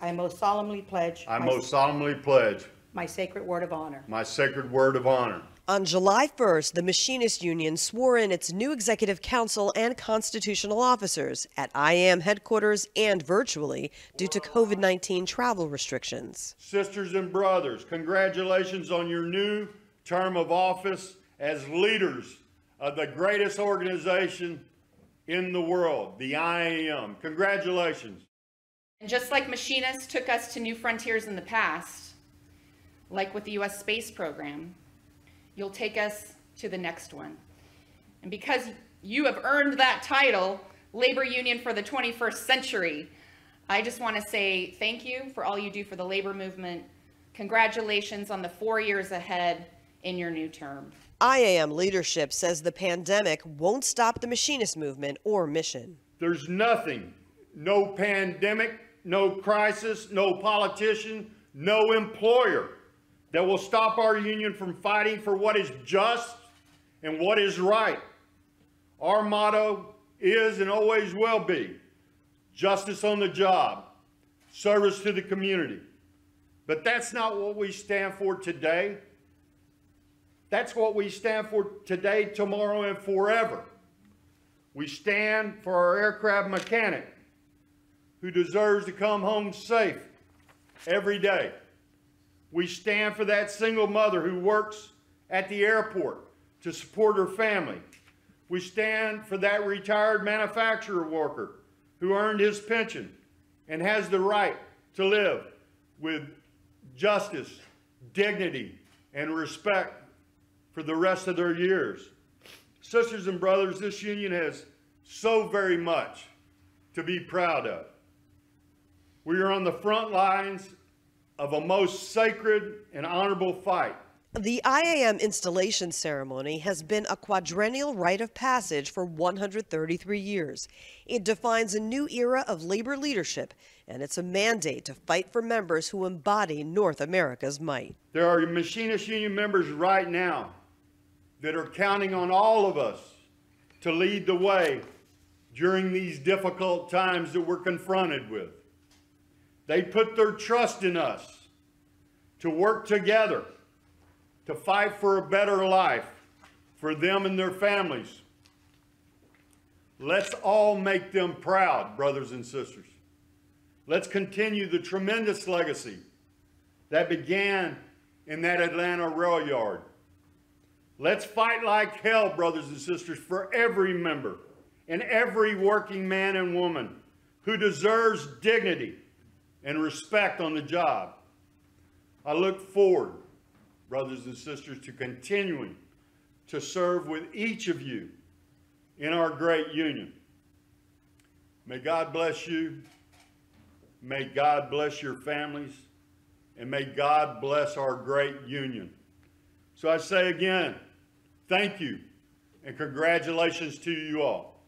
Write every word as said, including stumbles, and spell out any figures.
I most solemnly pledge. I my, most solemnly pledge. My sacred word of honor. My sacred word of honor. On July first, the Machinists Union swore in its new executive council and constitutional officers at I A M headquarters and virtually due to COVID nineteen travel restrictions. Sisters and brothers, congratulations on your new term of office as leaders of the greatest organization in the world, the I A M. Congratulations. And just like machinists took us to new frontiers in the past, like with the U S space program, you'll take us to the next one. And because you have earned that title, Labor Union for the twenty-first century, I just want to say thank you for all you do for the labor movement. Congratulations on the four years ahead in your new term. I A M Leadership says the pandemic won't stop the machinist movement or mission. There's nothing, no pandemic, no crisis, no politician, no employer that will stop our union from fighting for what is just and what is right. Our motto is and always will be justice on the job, service to the community. But that's not what we stand for today. That's what we stand for today, tomorrow, and forever. We stand for our aircraft mechanic who deserves to come home safe every day. We stand for that single mother who works at the airport to support her family. We stand for that retired manufacturer worker who earned his pension and has the right to live with justice, dignity, and respect for the rest of their years. Sisters and brothers, this union has so very much to be proud of. We are on the front lines of a most sacred and honorable fight. The I A M installation ceremony has been a quadrennial rite of passage for one hundred thirty-three years. It defines a new era of labor leadership, and it's a mandate to fight for members who embody North America's might. There are Machinist Union members right now that are counting on all of us to lead the way during these difficult times that we're confronted with. They put their trust in us to work together to fight for a better life for them and their families. Let's all make them proud, brothers and sisters. Let's continue the tremendous legacy that began in that Atlanta rail yard. Let's fight like hell, brothers and sisters, for every member and every working man and woman who deserves dignity and respect on the job. I look forward, brothers and sisters, to continuing to serve with each of you in our great union. May God bless you. May God bless your families. And may God bless our great union. So I say again, thank you and congratulations to you all.